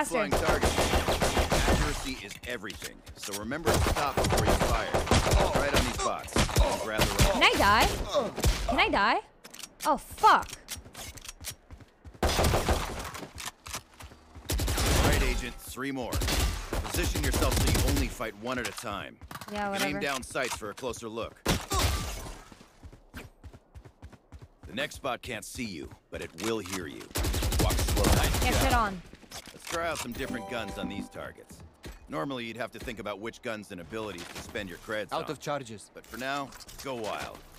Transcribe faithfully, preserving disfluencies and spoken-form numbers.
boaster. Accuracy is everything, so remember to stop before you fire. Right on these bots. Grab the right. Can I die? Can I die? Oh, fuck. Right, Agent. Three more. Position yourself so you only fight one at a time. Yeah, You whatever. can aim down sights for a closer look. The next bot can't see you, but it will hear you. Walk slow. Nice Get job. shit on. Let's try out some different guns on these targets. Normally, you'd have to think about which guns and abilities to spend your creds Out on. of charges. But for now, go wild.